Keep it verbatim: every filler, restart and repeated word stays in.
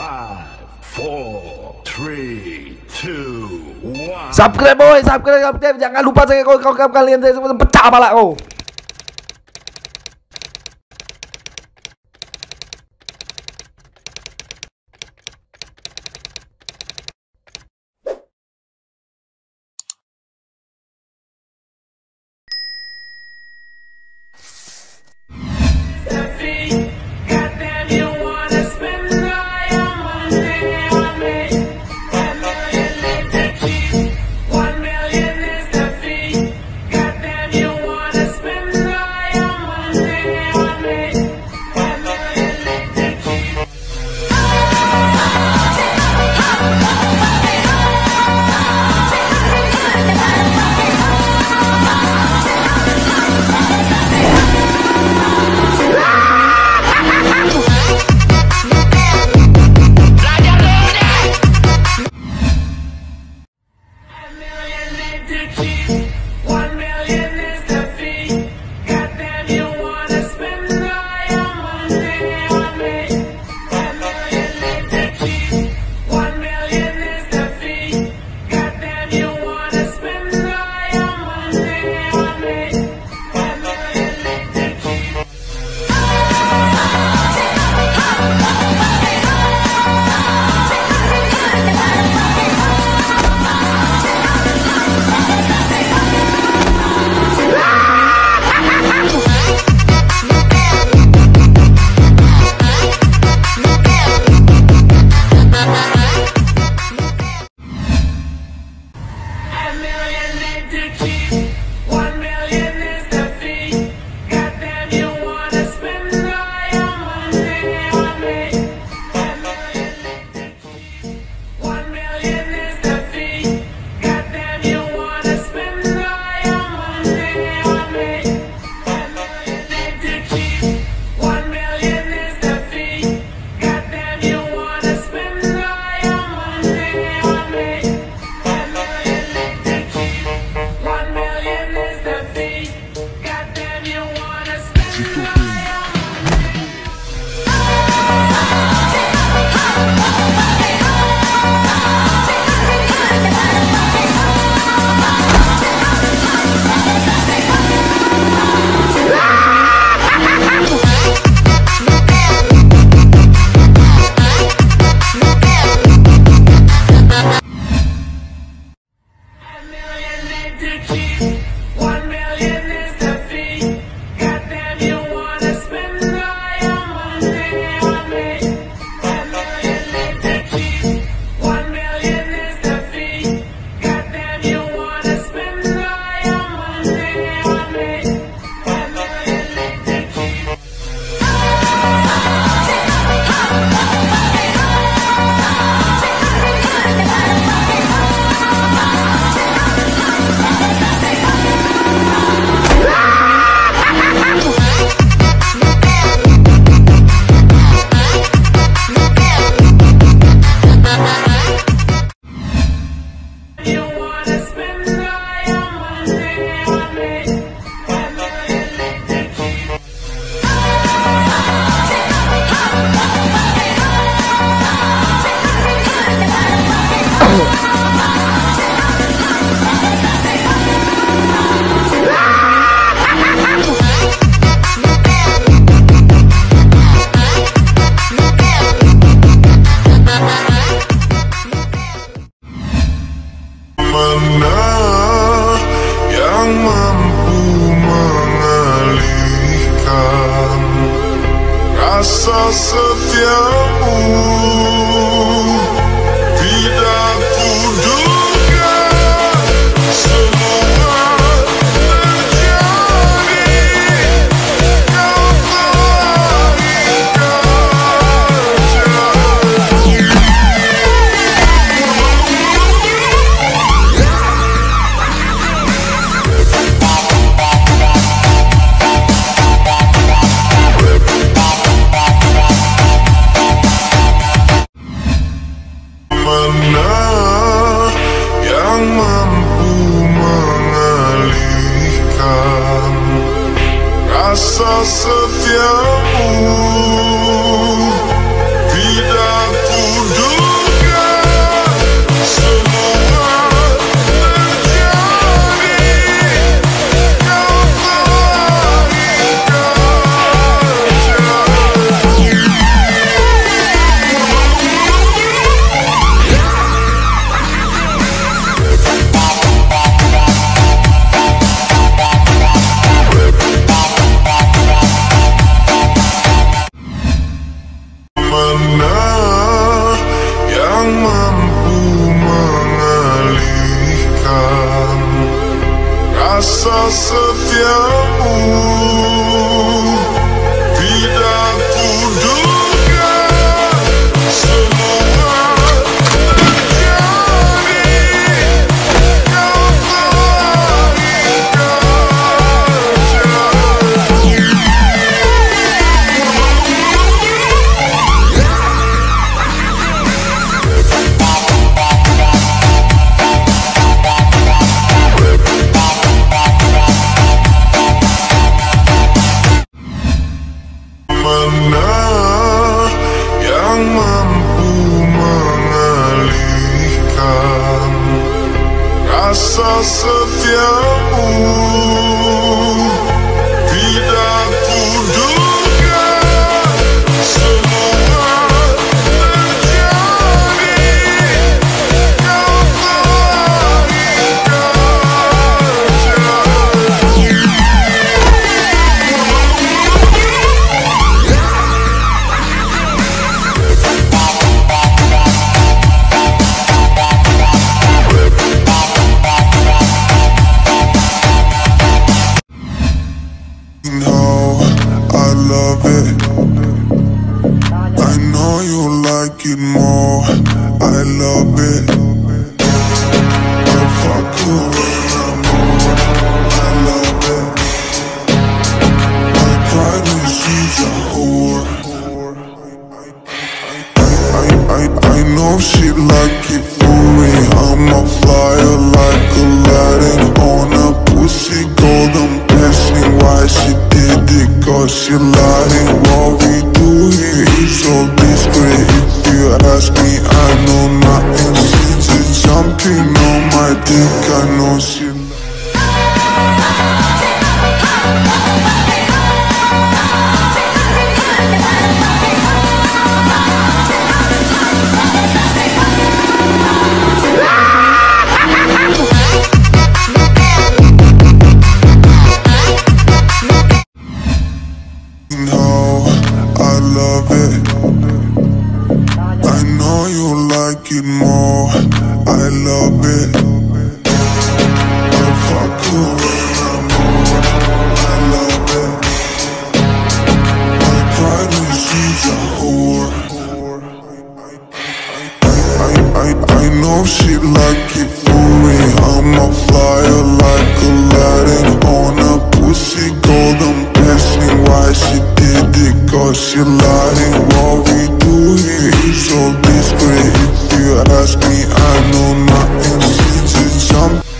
Five, four, three, two, one. Subscribe boy, subscribe, subscribe. Jangan lupa saya kau kau kalian pecah kepala kau. yang mampu mengalihkan rasa setiamu. Tidak kuduga semua terjadi, kau telah ikat janji. Mana yang mampu mengalihkan rasa setiamu. Tidak kuduga semua terjadi, kau telah ikat janji. No, I love it. I know you like it more. I love it. I fuck you when I'm bored. I love it. My pride is she's a whore. I, I, I know she like it for me. I'm a flyer like Aladdin on a pussy golden blessing. Why she did it? Cause she lying. What we do here is all discreet. If you ask me, I know nothing. She's just jumping on my dick. I know she. No, I love it. I know you like it more. I love it. I fuck you when I'm bored. I love it. My pride is she's a whore. I, I, I know she like it for me. I'm a flyer like Aladdin on a pussy golden blessing. Why she did it? Cause she lying. What we do here is all discreet. If you ask me, I know nothing. She just jumped.